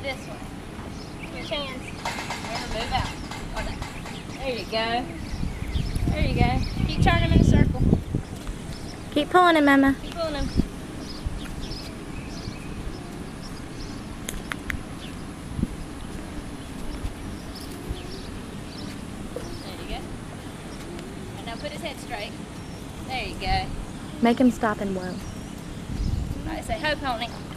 this way. Switch hands. Never move out. Hold on. There you go. There you go. Keep turning him in a circle. Keep pulling him, Mama. Keep pulling him. There you go. And now put his head straight. There you go. Make him stop and whoa. All right, say ho, pony.